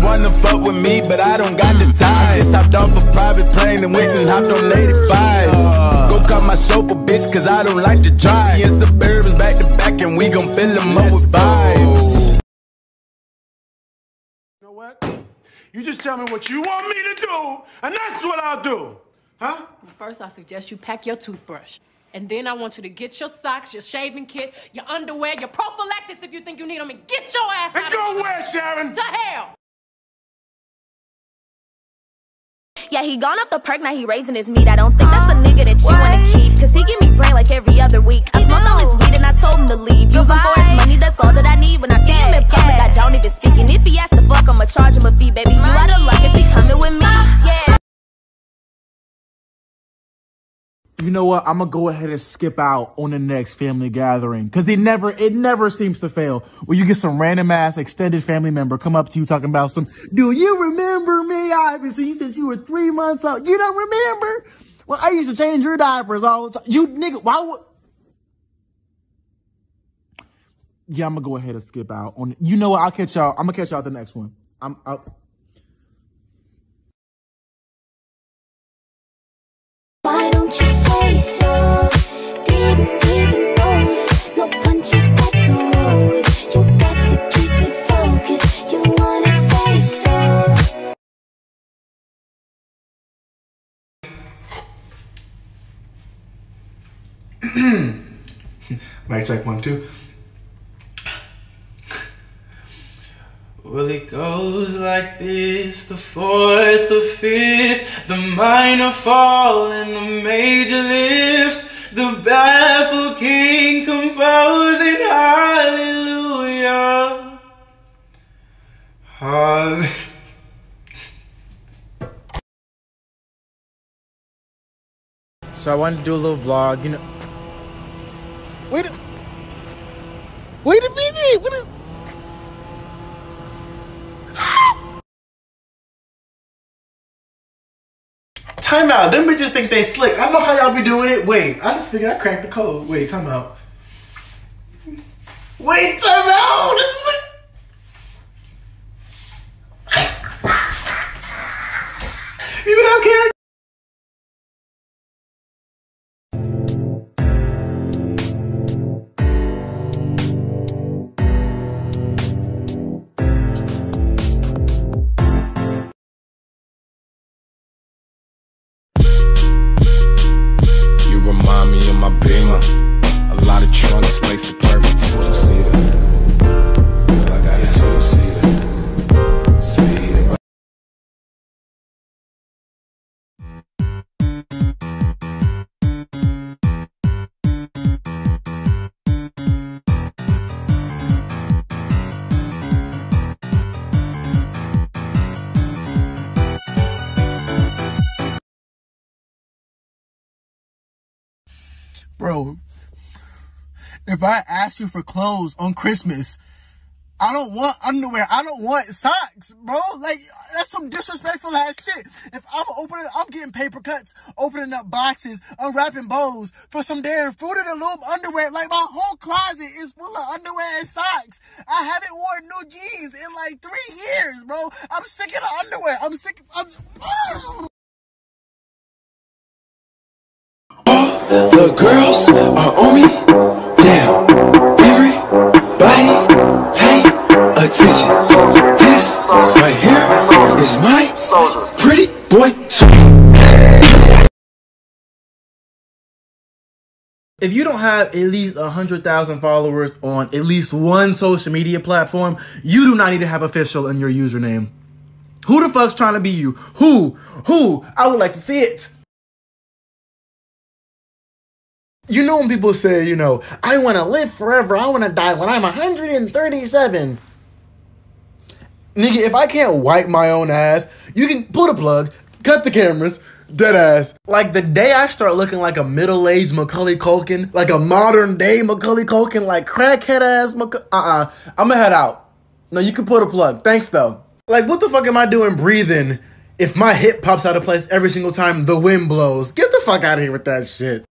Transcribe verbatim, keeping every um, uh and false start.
wanna fuck with me, but I don't got the time. I just hopped off a private plane and went and hopped on eighty-five. Go cut my chauffeur, bitch, cause I don't like to drive. In Suburbans back to back and we gon' fill them up with vibes. You know what? You just tell me what you want me to do, and that's what I'll do. Huh? First, I suggest you pack your toothbrush. And then I want you to get your socks, your shaving kit, your underwear, your prophylactics if you think you need them, and get your ass out and go where, Sharon? To hell! Yeah, he gone off the perk, now he raising his meat. I don't think that's a nigga that you wanna keep, cause he give me brain like every other week. I smoked all his weed and I told him to leave. Use him for his money, that's all that I need. When I see him in public, I don't even speak. And if he asks to fuck, I'ma charge him a fee, baby. You out of luck if he coming with me. Yeah. You know what? I'm gonna go ahead and skip out on the next family gathering because it never, it never seems to fail. Where you get some random ass extended family member come up to you talking about some, do you remember me? I haven't seen you since you were three months old. You don't remember? Well, I used to change your diapers all the time. You nigga, why would? Yeah, I'm gonna go ahead and skip out on. You know what? I'll catch y'all. I'm gonna catch y'all at the next one. I'm out. Why don't you say so? Didn't even notice. No punches got to roll with. You got to keep me focused. You wanna say so? Mic check one, two. Well, it goes like this, the fourth, the fifth, the minor fall and the major lift, the baffled king composing hallelujah. Hallelujah. So I wanted to do a little vlog, you know. Wait a, wait a minute, what is... Time out. Them bitches think they slick. I know how y'all be doing it. Wait, I just figured I cracked the code. Wait, time out. Wait, time out. This people don't care. My Beamer, a lot of trunks, space the perfect two-seater. I got a two-seater. Speeding. Bro, if I ask you for clothes on Christmas, I don't want underwear. I don't want socks, bro. Like, that's some disrespectful ass shit. If I'm opening, I'm getting paper cuts, opening up boxes, unwrapping bows for some damn Fruit of the Loom underwear. Like, my whole closet is full of underwear and socks. I haven't worn new jeans in like three years, bro. I'm sick of the underwear. I'm sick of... I'm, The girls are on me, damn, everybody pay attention. This right here is my pretty boy. If you don't have at least one hundred thousand followers on at least one social media platform, you do not need to have official in your username. Who the fuck's trying to be you? Who? Who? I would like to see it. You know when people say, you know, I want to live forever, I want to die when I'm one hundred thirty-seven. Nigga, if I can't wipe my own ass, you can pull the plug, cut the cameras, dead ass. Like the day I start looking like a middle-aged Macaulay Culkin, like a modern day Macaulay Culkin, like crackhead ass Macaulay, uh-uh, I'ma head out. No, you can pull the plug, thanks though. Like what the fuck am I doing breathing if my hip pops out of place every single time the wind blows? Get the fuck out of here with that shit.